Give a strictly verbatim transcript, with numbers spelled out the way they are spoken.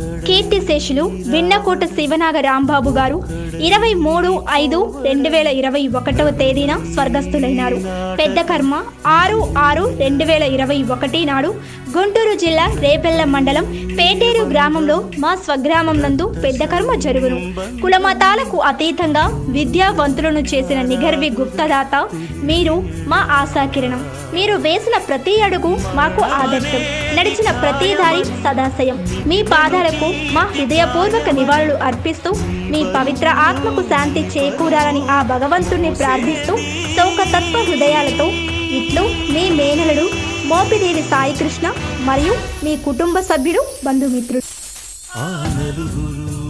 కీర్తిశేషులు విన్నకోట శివనాగ రాంబాబు గారు ఇరవై మూడు ఐదు రెండు వేల ఇరవై ఒకటవ తేదీన స్వర్గస్థులైనారు. పెద్ద కర్మ ఆరు ఆరు రెండు వేల ఇరవై ఒకటి నాడు గుంటూరు జిల్లా రేపెల్ల మండలం పేటేరు గ్రామంలో మా స్వగ్రామం నందు పెద్ద కర్మ జరుగును. కులమతాలకు అతీతంగా విద్యావంతులను చేసిన నిగర్వి గుప్తదాత మీరు మా ఆశాకిరణం. మీరు వేసిన ప్రతి అడుగు మాకు ఆదర్శం, నడిచిన ప్రతి దారి సదాశయం. మీ పాదాలకు మా హృదయపూర్వక నివాళులు అర్పిస్తూ మీ పవిత్ర ఆత్మకు శాంతి చేకూరాలని ఆ భగవంతుణ్ణి ప్రార్థిస్తూ శోకతత్వ హృదయాలతో ఇట్లు మీ మేనలుడు మోపిదేవి సాయికృష్ణ మరియు మీ కుటుంబ సభ్యుడు బంధుమిత్రుడు.